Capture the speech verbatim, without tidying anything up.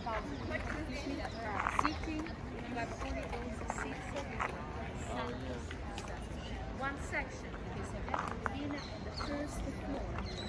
Sitting, you have only those seats Oh, yes. one section is in the first floor.